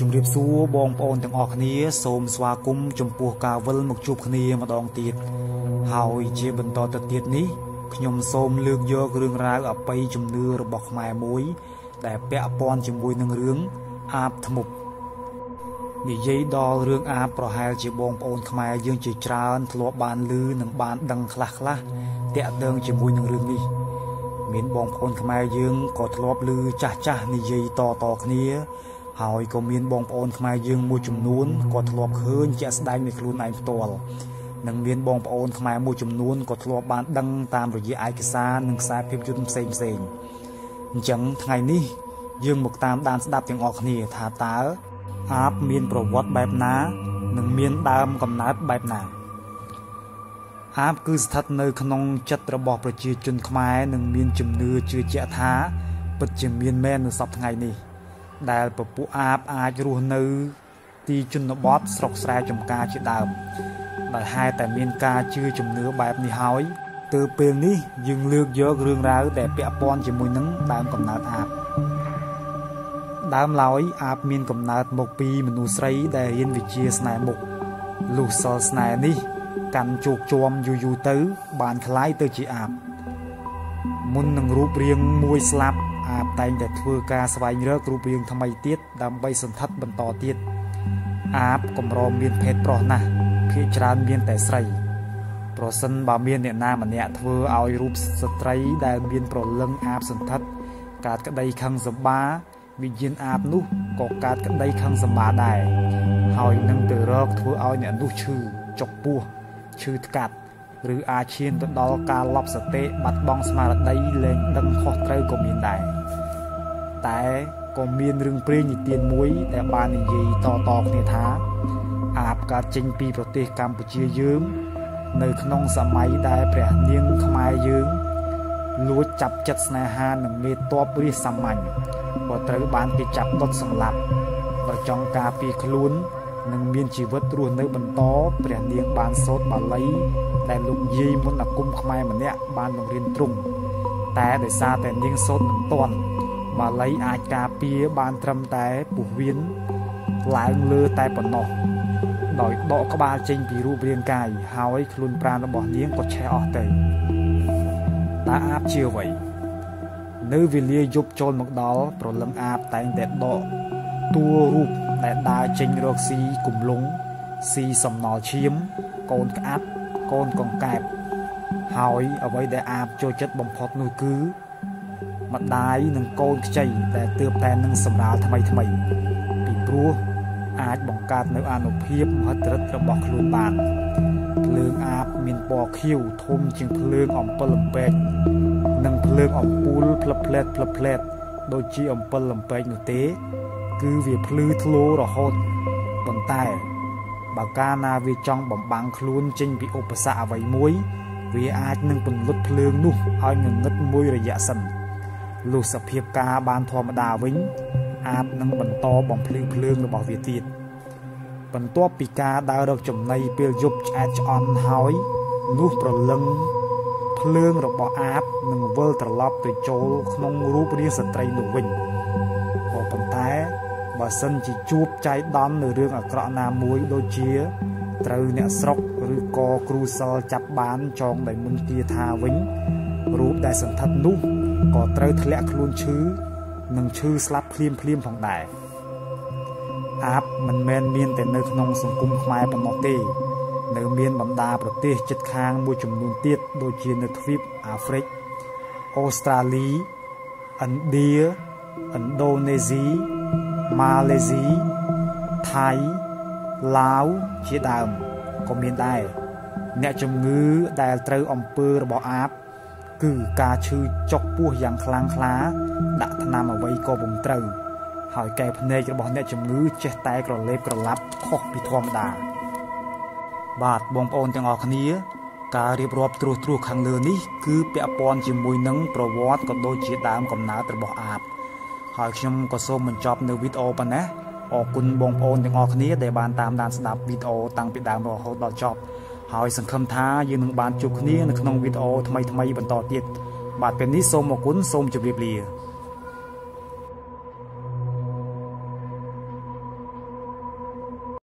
ជំរាបសួរបងប្អូនទាំងអស់គ្នាសូមស្វាគមន៍ចំពោះការវិលមកជួបគ្នាម្ដងទៀតហើយជាបន្តទៅទៀតនេះខ្ញុំសូមលើកយករឿងរ៉ាវអបិយជំនឿរបស់ខ្មែរមួយដែលពាក់ព័ន្ធជាមួយនឹងរឿងអាបធ្មប់និយាយដល់រឿងអាបប្រហែលជាបងប្អូនខ្មែរយើងជាច្រើនធ្លាប់បានឮនិងបានដឹងខ្លះៗតាក់ទងជាមួយនឹងរឿងនេះមានបងប្អូនខ្មែរយើងក៏ធ្លាប់ឮចាស់និយាយតគ្នាហើយក៏មានបងប្អូនខ្មែរយើងមួយចំនួនក៏ធ្លាប់ឃើញជាក់ស្ដែងនៃខ្លួនឯងផ្ទាល់និងមានបងប្អូនខ្មែរមួយចំនួនក៏ធ្លាប់បានដឹងតាមរយៈឯកសារនិងខ្សែភាពយន្តផ្សេងអញ្ចឹងថ្ងៃនេះយើងមកតាមដានស្ដាប់ទាំងអស់គ្នាថាតើអាបមានប្រវត្តិបែបណានិងមានដើមកំណើតបែបណាអាបគឺស្ថិតនៅក្នុងចិត្តរបស់ប្រជាជនខ្មែរនិងមានជំនឿជឿជាក់ថាពិតជាមានមែននៅសប្តាហ៍ថ្ងៃនេះដែលពពួកអាបអាចរស់នៅទីជនបទស្រុកស្រែចម្ការជាដើមដោយហេតុតែមានការជឿជំនឿបែបនេះហើយទើបពេលនេះយើងលើកយករឿងរ៉ាវដែលពាក់ព័ន្ធជាមួយនឹងដើមកំណើតអាបដើមឡើយអាបមានកំណើតមកពីមនុស្សស្រីដែលរៀនវិជ្ជាស្នេហ៍មុខលុះសល់ស្នេហ៍នេះកាន់ជោគជាំយូរទៅបានคล้ายទៅជាអាបមុននឹងរូបរាងមួយស្លាប់អាបតែងតែធ្វើការស្វែងរករូបរាងថ្មីទៀតដើម្បីសន្ធិដ្ឋបន្តទៀតអាបកម្រមានភេទប្រុសណាស់ភាគច្រើនមានតែស្រីប្រសិនបើមានអ្នកណាម្នាក់ធ្វើឲ្យរូបស្ត្រីដែលមានប្រលឹងអាបសន្ធិដ្ឋកើតក្តីខឹងសម្បាវិញ្ញាណអាបនោះក៏កើតក្តីខឹងសម្បាដែរហើយនឹងទៅរកធ្វើឲ្យអ្នកនោះឈឺចុកពោះឈឺថ្កាត់ឬអាចឈានទៅដល់ការលប់សតិបាត់បង់ស្មារតីលែងដឹងខុសត្រូវក៏មានដែរតែក៏មានរឿងព្រេងនិទានមួយដែលបាននិយាយតគ្នាថាអាបកើតចេញពីប្រទេសកម្ពុជាយើងនៅក្នុងសម័យដែលព្រះនាងខ្មែរយើងលួចចាប់ចិត្តស្នេហានឹងមេតបរាជសាមញ្ញក៏ត្រូវបានគេចាប់ដុតសម្លាប់ដោយចង់ការពារខ្លួននិងមានជីវិតរស់នៅបន្តព្រះនាងបានសូត្របាលីដែលលោកយាយមុនអាគមខ្មែរម្នាក់បានបង្រៀនទ្រង់តែដោយសារតែនាងសូត្រមិនទាន់បាលីអាចការពារបានត្រឹមតែពោះវៀនឡើងលើតែប៉ុណ្ណោះដោយដកក្បាលចេញពីរូបរាងកាយហើយខ្លួនប្រាណរបស់នាងក៏ឆេះអស់ទៅតើអាបជាអ្វីនៅវេលាយប់ចូលមកដល់ប្រលឹងអាបតែងតែដកតួរូបដែលដើរចេញរកស៊ីគំលងស៊ីសំណល់ឈាមកូនក្អាត់កូនកង្កែបហើយអ្វីដែលអាបចូលចិត្តបំផុតនោះគឺម្ដាយនិងកូនខ្ចីដែលទើបតែនឹងសម្រាលថ្មីពីព្រោះអាចបង្កើតនៅអានុភាពមហិទ្ធិឫទ្ធិរបស់ខ្លួនបានភ្លើងអាបមានពណ៌ខៀវធំជាងភ្លើងអំពិលលំពេកនិងភ្លើងអំពូលផ្លឹបផ្លែតដូចជាអំពិលលំពេកនោះទេគឺវាភ្លឺធ្លោរហូតប៉ុន្តែបើកាលណាវាចង់បំបាំងខ្លួនចេញពីឧបសគ្គអ្វីមួយវាអាចនឹងពន្លត់ភ្លើងនោះឲ្យងងឹតមួយរយៈសិនលុះសភាពការបានធម្មតាវិញអាបនឹងបន្តបំភ្លឺភ្លើងរបស់វាទៀតបន្ទាប់ពីការដើររកចំណីពេលយប់ឆ្អែតឆ្អន់ហើយនោះប្រលឹងភ្លើងរបស់អាបនឹងវិលត្រឡប់ទៅចូលក្នុងរូបរាងស្ត្រីនោះវិញក៏ប៉ុន្តែបើសិនជាជួបចៃដន្យនៅរឿងអាក្រក់ណាមួយដូចជាត្រូវអ្នកស្រុកឬក៏គ្រូសិលចាប់បានចងដោយមុនទាថាវិញរូបដែលសន្ធិដ្ឋនោះក៏ត្រូវធ្លាក់ខ្លួនឈឺនិងឈឺស្លាប់ភ្លាមផងដែរអាបមិនមែនមានតែនៅក្នុងសង្គមខ្មែរប៉ុណ្ណោះទេនៅមានបណ្ដាប្រទេសជិតខាងមួយចំនួនទៀតដូចជានៅទ្វីបអាហ្វ្រិកអូស្ត្រាលីឥណ្ឌាឥណ្ឌូនេស៊ីម៉ាឡេស៊ីថៃឡាវជាដើមក៏មានដែរអ្នកជំងឺដែលត្រូវអំពើរបស់អាបគឺការឈឺចុកពោះយ៉ាងខ្លាំងក្លាដាក់ថ្នាំអ្វីក៏ពុំត្រូវហើយកែភ្នែករបស់អ្នកជំងឺចេះតែក្រឡេបក្រឡាប់ខុសពីធម្មតាបាទបងប្អូនទាំងអស់គ្នាការរៀបរាប់ត្រួសខាងលើនេះគឺពាក់ព័ន្ធជាមួយនឹងប្រវត្តិក៏ដូចជាដើមកំណើតរបស់អាបហើយខ្ញុំក៏សូមបញ្ចប់នៅវីដេអូប៉ុណ្ណេះអរគុណបងប្អូនទាំងអស់គ្នាដែលបានតាមដានស្ដាប់វីដេអូតាំងពីដើមរហូតដល់ចប់ហើយសង្ឃឹមថាយើងនឹងបានជួបគ្នានៅក្នុងវីដេអូថ្មីបន្តទៀតបាទពេលនេះសូមអរគុណសូមជម្រាបលា